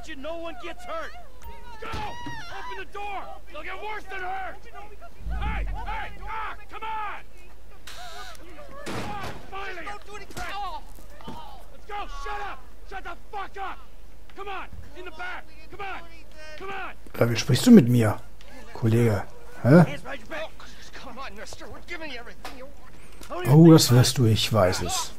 attention, no one gets hurt. Go! Open the door! They'll get worse than hurt! Hey! Hey! Ah! Come on! Oh, finally! Let's go! Shut up! Shut the fuck up! Come on! In the back! Come on! Come on! Wie sprichst du mit mir, Kollege? Hä? Oh, das wirst du, ich weiß es.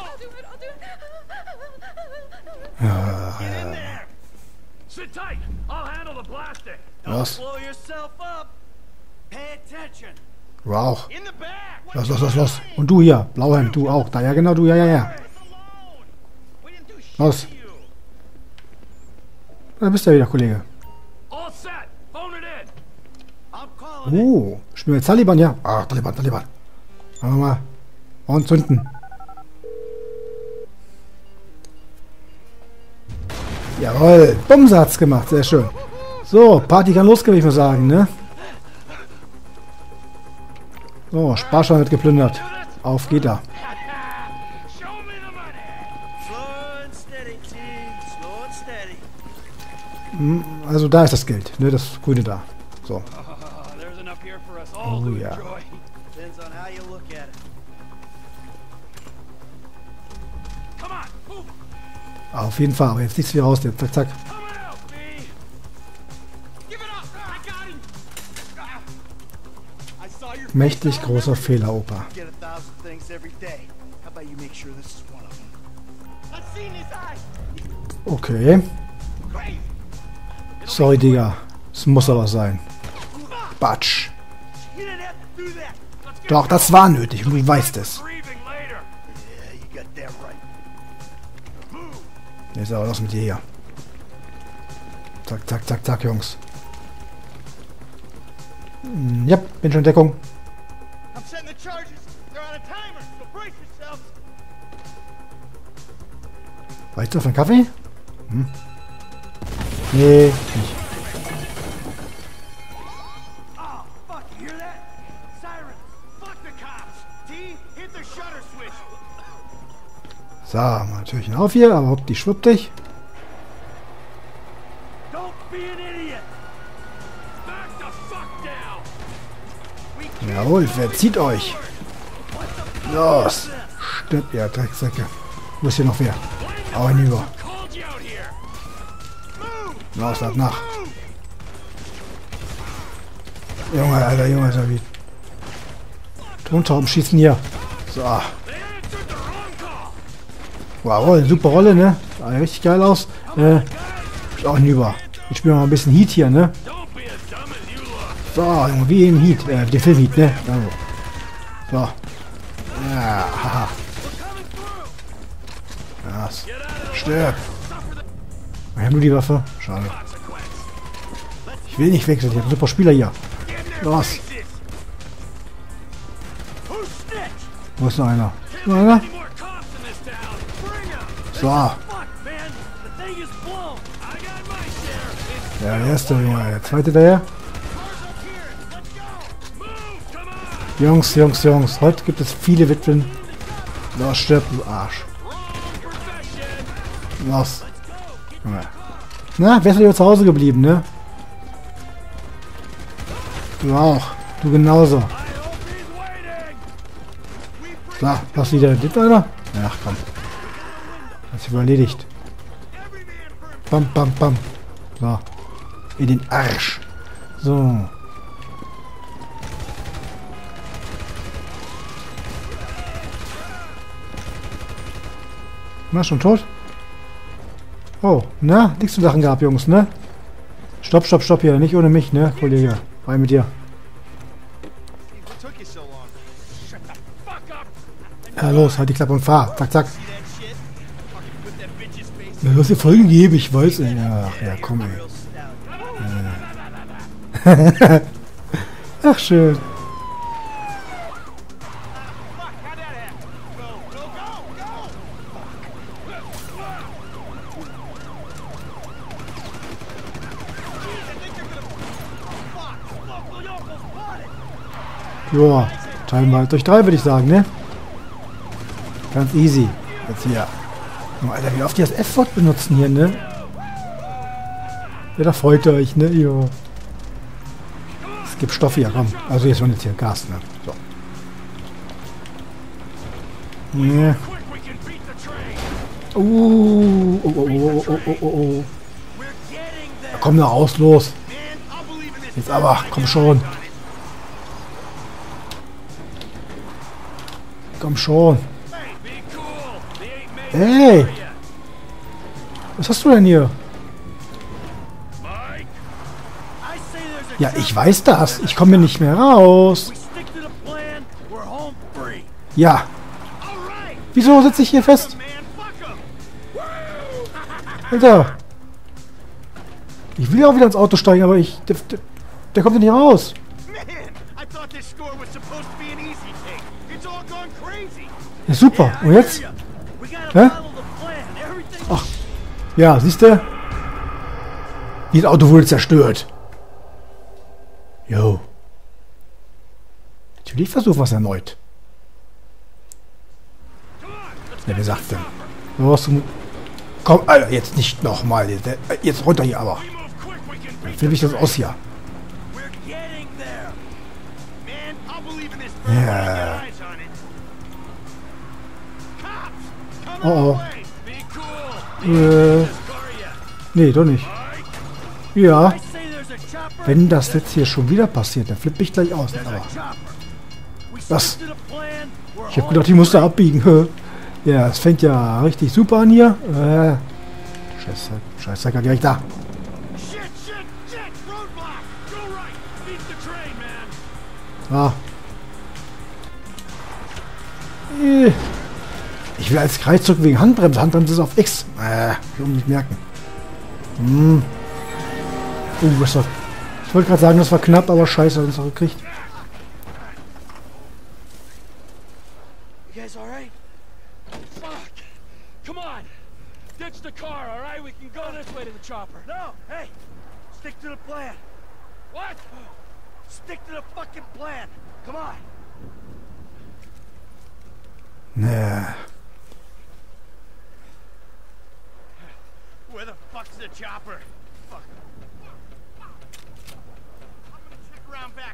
Ja. Sit tight. I'll handle the plastic. Was? Blow yourself up. Pay attention. Du auch. In the back. Los, los, los, los. Und du hier, Blauhemd, du auch. Da, ja genau, du, ja, ja, ja. Los. Da bist du ja wieder, Kollege. All set. Phone it in. I'm calling Oh, spielen wir jetzt Taliban, ja? Ah, Taliban, Taliban. Machen wir mal. Und zünden. Jawohl, Bummsatz gemacht, sehr schön. So, Party kann losgehen, würde ich mal sagen, ne? So, Sparschwein wird geplündert. Auf geht er. Show me the money. Slow and steady, team. Slow and steady. Also da ist das Geld, ne? Das Grüne da. So. There's enough here for us all Oh to ja. enjoy. Depends on how you look at it. Come on, move. Auf jeden Fall, aber jetzt nichts wie raus, jetzt. Zack, zack. Coming out, B. Give it up. I got him. I saw your Mächtig großer Fehler, Opa. Get 1,000 things every day. How about you make sure this is one of them? I've seen his eyes. Okay. Crazy. Sorry, Digga. Es muss aber sein. Batsch. You didn't have to do that. Let's get Doch, das war nötig. Du weißt es. grieving later. Yeah, you got that right. Jetzt aber los mit dir hier. Zack, zack, zack, zack, Jungs. Ja, bin schon in Deckung. I'm setting the charges. They're on a timer, so brace yourselves. Reicht's auf einen Kaffee? Hm. Nee, nicht. Oh, fuck, you hear that? Sirens. Fuck the cops. T, hit the shutter switch. So, mal Türchen auf hier, aber hopp, die schwuppt dich. Don't be an idiot. Back the fuck down. Jawohl, verzieht euch. Los. Stirbt ihr, Drecksäcke. Wo ist hier noch wer? Hau hinüber. Called you out here. Los, lad nach. Junge, Alter, Junge, Alter, wie... Tontauben schießen hier. So. They answered the wrong call. Wow, super Rolle, ne? Sah richtig geil aus. Auch hinüber. Jetzt spielen wir mal ein bisschen Heat hier, ne? Don't be as dumb as you look. So, Junge, wie im Heat. Den Film Heat, ne? So. Ja, haha. Was? Stirb. Ich habe nur die Waffe. Schade. Ich will nicht wechseln. Ich habe einen super Spieler hier. Los. Who snitched? Wo ist noch einer? Noch einer? Any more cops in this town? Bring 'em. So. Fuck, man. The thing is blown. I got my share. It's Ja, der erste, Junge. Der zweite daher. cars up here. Let's go. Move. Come on. Jungs, Jungs, Jungs. Heute gibt es viele Witwen. Los, stirb, du Arsch. Wrong profession. Los. Junge. Na, wärst du lieber zu Hause geblieben, ne? Du auch. Du genauso. I hope he's waiting. So, was wieder? Das einer? Ach komm. Hat sich wohl erledigt. Every man for himself. Bam, bam, bam. So. In den Arsch. So. Na, schon tot? Oh, na? Nichts zu lachen gehabt, Jungs, ne? Stopp, stopp, stopp hier. Nicht ohne mich, ne, Kollege? Rein mit dir. What took you so long? Shut the fuck up. Ja, los, halt die Klappe und fahr. Zack, zack. See that shit? Fucking put that bitch's face Ja, du hast dir Folgen gegeben, ich weiß. Ey. Ach, ja, komm, ey. real stout. Ach, schön. Fuck, how'd that happen? Go, go, go, go. Joa, teilen wir durch 3, würde ich sagen, ne? Ganz easy. Jetzt hier. Oh, Alter, wie oft die das F-Wort benutzen hier, ne? Ja, da freut ihr euch, ne? Jo. Es gibt Stoffe, ja komm. Also jetzt schon jetzt hier Gas, ne? So. Ja. Oh, oh, oh, oh, oh, oh. Ja, komm da raus, los. Jetzt aber, komm schon. Komm schon. Hey! Was hast du denn hier? Ja, ich weiß das. Ich komme hier nicht mehr raus. Ja. Wieso sitze ich hier fest? Alter. Ich will ja auch wieder ins Auto steigen, aber ich... Der kommt ja nicht raus. Ja, super. Und jetzt? Hä? Ach. Ja, siehst du? Dieses Auto wurde zerstört. Jo. Natürlich versuchen wir es erneut. Ja, wer sagt denn? Los, komm, Alter, jetzt nicht nochmal. Jetzt runter hier aber. Dann flippe ich das aus hier. Ja. Oh oh. Nee, doch nicht. Ja. Wenn das jetzt hier schon wieder passiert, dann flippe ich gleich aus. Aber was? Ich habe gedacht, ich musste abbiegen. Ja, es fängt ja richtig super an hier. Scheiße, Scheiße, gleich da. Ah. Ich will als Kreuzzug wegen Handbremse. Handbremse ist auf X. Ich will nicht merken. Das war... Ich wollte gerade sagen, das war knapp, aber scheiße, hat uns auch gekriegt. You guys all right? Fuck! Come on! Ditch the car, all right? We can go this way to the chopper. No, hey, stick to the plan. What? Stick to the fucking plan. Come on. Nee. Where the fuck's the chopper? Fuck. I'm gonna check around back.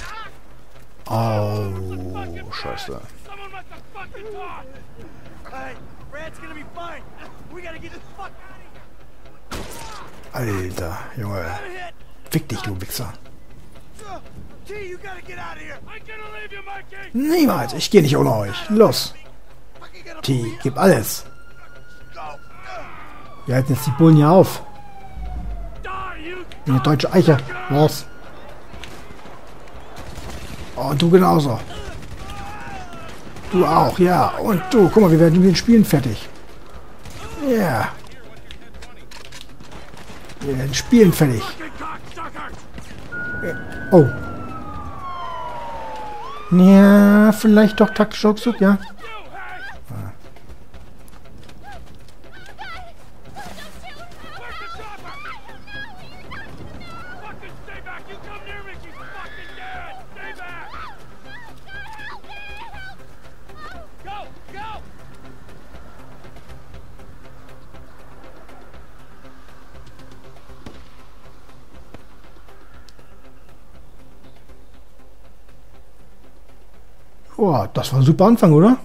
Oh, scheiße. Someone must have fucking talked! Alright, Brad's gonna be fine. We gotta get the fuck out of here. Alter, Junge. Fick dich, du Wichser. T, you gotta get out of here. I'm gonna leave you, Mikey! Niemals, ich gehe nicht ohne euch. Los. T, gib alles. Wir halten jetzt die Bullen hier auf. Eine deutsche Eiche. Los. Und du genauso. Du auch, ja. Und du, guck mal, wir werden mit den Spielen fertig. Ja. Yeah. Wir werden Spielen fertig. Oh. Ja, vielleicht doch taktischer Rückzug, ja. Oh, das war ein super Anfang, oder?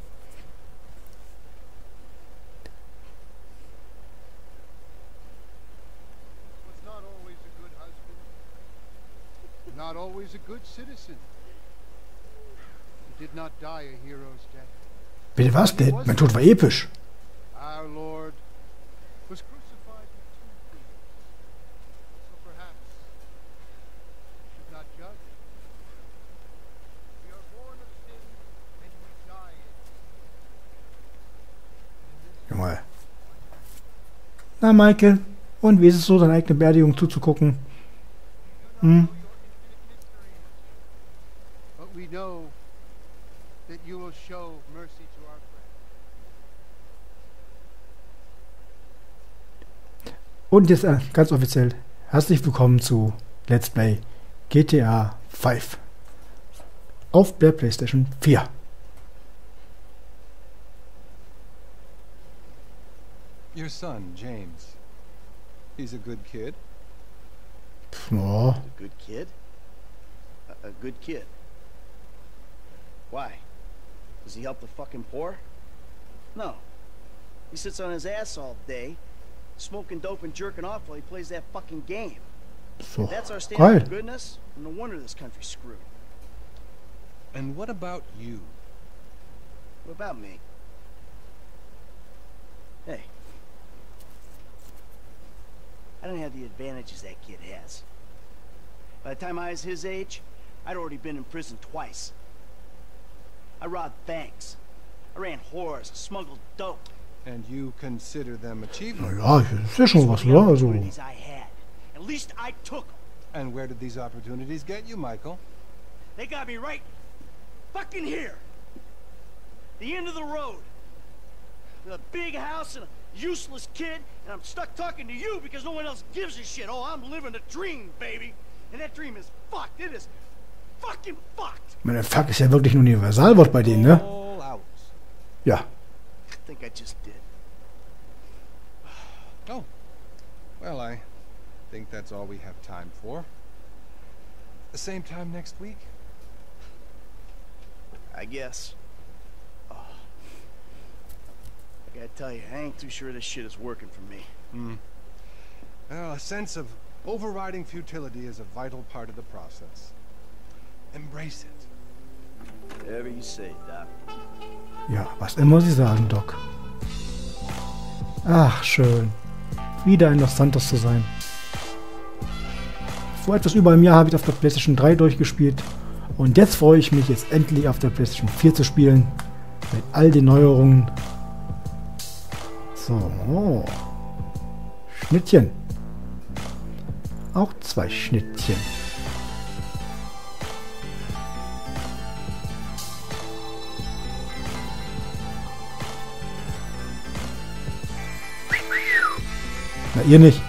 Not always a good citizen. He did not die a hero's death. Bitte was? Mein Tod war episch. Our Lord was crucified with two thieves. So perhaps we should not judge. We are born of sin and we die in Junge. Na, Michael. Und wie ist es so, deine eigene Beerdigung zuzugucken? Hm? But we know that you will show mercy to our friends. Und jetzt ganz offiziell, herzlich willkommen zu Let's Play GTA 5 auf der PlayStation 4. Your son, James. He's a good kid. Ja. A good kid? A good kid. Why? Does he help the fucking poor? No. He sits on his ass all day, smoking dope and jerking off while he plays that fucking game. So. If that's our standard Geil. of goodness, no wonder this country's screwed. And what about you? What about me? Hey. I don't have the advantages that kid has. By the time I was his age, I'd already been in prison twice. I robbed banks. I ran whores, smuggled dope. And you consider them achievements? Naja, das ist ja schon was, oder? Also, Opportunities I had. At least I took them. And where did these opportunities get you, Michael? They got me right fucking here. The end of the road. With a big house and a useless kid, and I'm stuck talking to you because no one else gives a shit. Oh, I'm living a dream, baby. And that dream is fucked. It is fucking fucked. ich meine, Fuck ist ja wirklich ein Universalwort bei denen, ne? All out. Ja. I think I just did. Oh. Well, I think that's all we have time for. The same time next week? I guess. Oh. I gotta tell you, I ain't too sure this shit is working for me. Well, a sense of overriding futility is a vital part of the process. Embrace it. Whatever you say, Doc. Ja, was immer Sie sagen, Doc. Ach, schön. Wieder in Los Santos zu sein. Vor etwas über einem Jahr habe ich auf der PlayStation 3 durchgespielt. Und jetzt freue ich mich, jetzt endlich auf der PlayStation 4 zu spielen. Mit all den Neuerungen. So. Oh. Schnittchen. Auch 2 Schnittchen. Na, ihr nicht.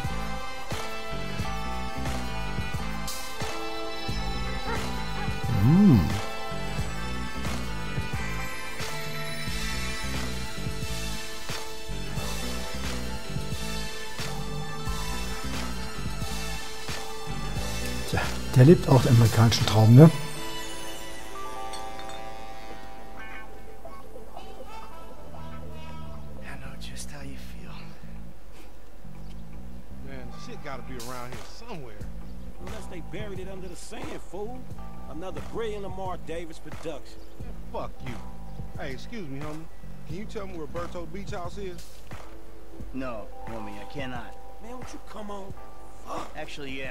Tja, der lebt auch den amerikanischen Traum, ne? I know just how you feel. Man, shit gotta be around here somewhere. Unless they buried it under the sand, fool. Another brilliant Lamar Davis production. Man, fuck you. Hey, excuse me, homie. Can you tell me where Berto Beach House is? No, homie, I cannot. Man, won't you come on? Actually, yeah.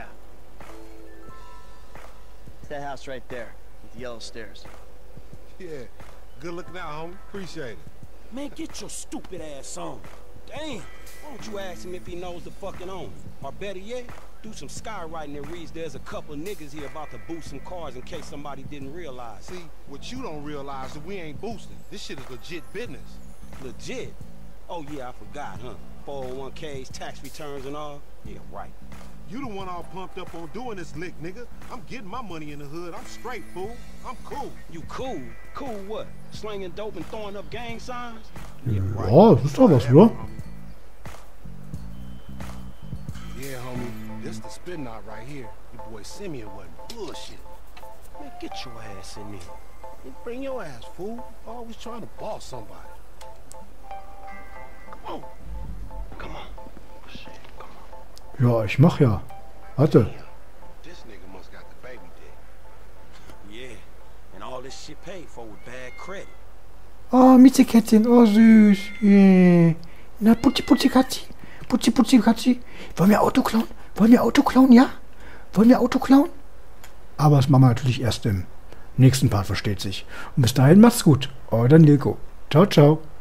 It's that house right there, with the yellow stairs. Yeah. Good looking out, homie. Appreciate it. Man, get your stupid ass on. Damn, why don't you ask him if he knows the fucking owner? Or better yet, do some skywriting that reads there's a couple of niggas here about to boost some cars in case somebody didn't realize. See, what you don't realize is we ain't boosting. This shit is legit business. Legit? Oh yeah, I forgot, huh? 401ks, tax returns and all? Yeah, right. You the one all pumped up on doing this lick, nigga. I'm getting my money in the hood. I'm straight, fool. I'm cool. You cool? Cool what? Slinging dope and throwing up gang signs? Yeah, right. Ja, das ist doch was, oder? Yeah, homie. This the spin knot right here. Your boy Simeon wasn't bullshit. Man, get your ass in there. Hey, bring your ass, fool. Always trying to boss somebody. Come on. Come on. Shit, come on. Ja, ich mach ja. Warte. This nigga must got the baby dick. Yeah, and all this shit paid for with bad credit. Oh, Miezekätzchen. Oh, süß. Yeah. Na, Putzi, Putzi, Katzi. Putzi, Putzi, Katzi. Wollen wir Auto klauen? Wollen wir Auto klauen, ja? Wollen wir Auto klauen? Aber das machen wir natürlich erst im nächsten Part, versteht sich. Und bis dahin macht's gut. Euer Nilko. Ciao, ciao.